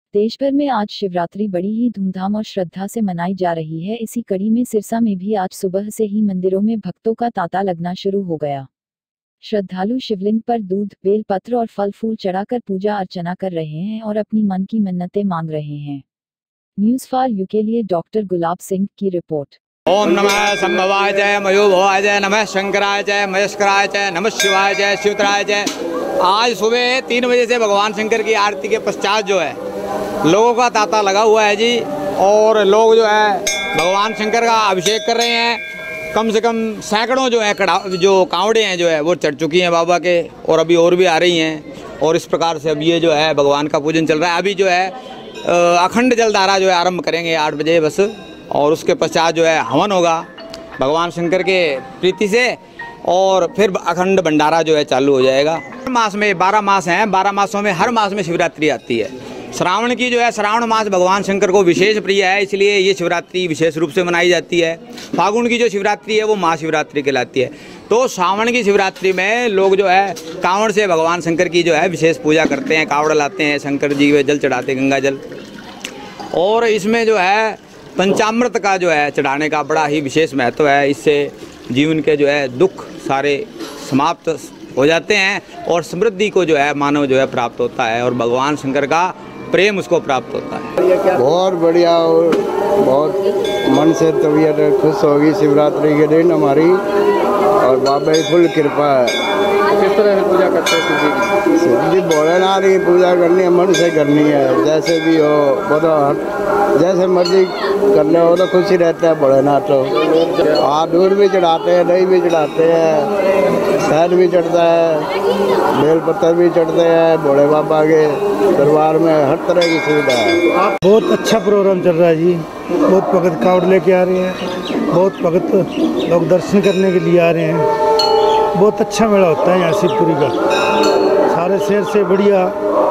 देश भर में आज शिवरात्रि बड़ी ही धूमधाम और श्रद्धा से मनाई जा रही है। इसी कड़ी में सिरसा में भी आज सुबह से ही मंदिरों में भक्तों का तांता लगना शुरू हो गया। श्रद्धालु शिवलिंग पर दूध, बेल पत्र और फल फूल चढ़ाकर पूजा अर्चना कर रहे हैं और अपनी मन की मन्नतें मांग रहे हैं। न्यूज़ फॉर यू के लिए डॉक्टर गुलाब सिंह की रिपोर्ट। ओम नमः संभवाय जय, मयोभवाय जय, नमः शंकराय जय, महेश्वराय जय, नमः शिवाय जय, शिवतराय जय। आज सुबह 3 बजे से भगवान शंकर की आरती के पश्चात जो है लोगों का तांता लगा हुआ है जी, और लोग जो है भगवान शंकर का अभिषेक कर रहे हैं। कम से कम सैकड़ों जो है जो कांवड़े हैं जो है वो चढ़ चुकी हैं बाबा के, और अभी और भी आ रही हैं। और इस प्रकार से अब ये जो है भगवान का पूजन चल रहा है। अभी जो है अखंड जलधारा जो है आरंभ करेंगे 8 बजे बस, और उसके पश्चात जो है हवन होगा भगवान शंकर के प्रीति से, और फिर अखंड भंडारा जो है चालू हो जाएगा। हर मास में 12 मास हैं, 12 मासों में हर मास में शिवरात्रि आती है। श्रावण की जो है श्रावण मास भगवान शंकर को विशेष प्रिय है, इसलिए ये शिवरात्रि विशेष रूप से मनाई जाती है। फागुन की जो शिवरात्रि है वो महाशिवरात्रि कहलाती है। तो श्रावण की शिवरात्रि में लोग जो है कांवड़ से भगवान शंकर की जो है विशेष पूजा करते हैं, कांवड़ लाते हैं, शंकर जी में जल चढ़ाते हैं, गंगा जल। और इसमें जो है पंचामृत का जो है चढ़ाने का बड़ा ही विशेष महत्व है। इससे जीवन के जो है दुख सारे समाप्त हो जाते हैं और समृद्धि को जो है मानव जो है प्राप्त होता है, और भगवान शंकर का प्रेम उसको प्राप्त होता है। बहुत बढ़िया, और बहुत मन से तबीयत खुश होगी शिवरात्रि के दिन हमारी, और बाबा की फुल कृपा है। किस तरह से पूजा करते हैं शिव जी भोलेनाथ की पूजा करनी है, मन से करनी है, जैसे भी हो वो तो जैसे मर्जी करने हो तो खुशी रहता है भोलेनाथ। तो दूध भी चढ़ाते हैं, दही भी चढ़ाते हैं, शहद भी चढ़ता है, बेल पत्थर भी चढ़ते हैं। भोले बाबा के दरबार में हर तरह की सुविधा है। बहुत अच्छा प्रोग्राम चल रहा है जी। बहुत भगत कावड़ लेके आ रहे हैं, बहुत भगत लोग दर्शन करने के लिए आ रहे हैं। बहुत अच्छा मेला होता है यहाँ शिवपुरी का, सारे शहर से बढ़िया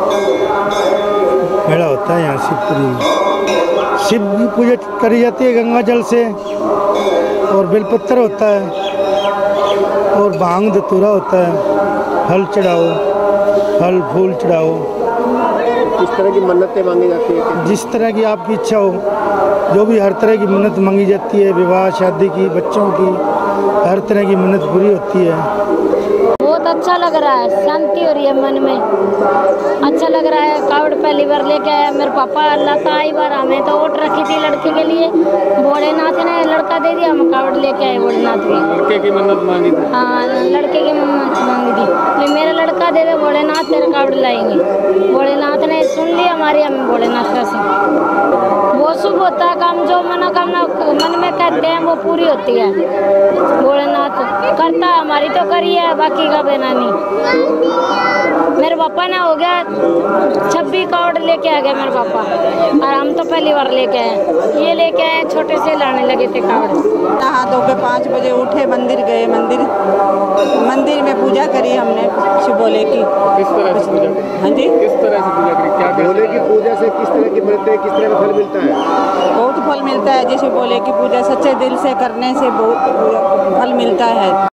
मेला होता है यहाँ शिवपुरी में। शिव की पूजा करी जाती है गंगा जल से, और बेलपत्र होता है, और भांग धतूरा होता है। फल चढ़ाओ, फल फूल चढ़ाओ। किस तरह की मन्नतें मांगी जाती है? जिस तरह की आपकी इच्छा हो, जो भी हर तरह की मन्नत मांगी जाती है, विवाह शादी की, बच्चों की, हर तरह की मन्नत पूरी होती है। बहुत अच्छा लग रहा है, शांति हो रही है मन में, अच्छा लग रहा है। कावड़ पहली बार लेके आया मेरे पापा, अल्लाह ताई बार हमें तो वोट रखी थी लड़के के लिए, भोलेनाथ ने लड़का दे दिया, हम कावड़ लेके आए भोलेनाथ की। लड़के की मन्नत मांगी थी? हाँ, लड़के की मन्नत मांगी थी, मेरा लड़का दे दे भोलेनाथ, तेरा कावड़ लाएंगे। भोलेनाथ ने सुन लिया हमारी, हमें भोलेनाथ का से बहुत शुभ होता है काम, जो मनोकामना मन में कहते हैं वो पूरी होती है। भोलेनाथ करता है, हमारी तो करी है, बाकी का बेना नहीं। मेरे पापा ने हो गया 26 कावड़ लेके आ गए मेरे पापा, और हम तो पहली बार लेके आए। ये लेके आए, छोटे से लाने लगे थे कावड़। नहा धो के 5 बजे उठे, मंदिर गए, मंदिर में पूजा करी हमने शिव भोले की। किस तरह से पूजा करी? हाँ जी, किस तरह से पूजा करी? क्या भोले की पूजा से किस तरह की मिलते हैं, किस तरह का फल मिलता है? बहुत फल मिलता है। जैसे भोले की पूजा सच्चे दिल से करने से बहुत फल मिलता है।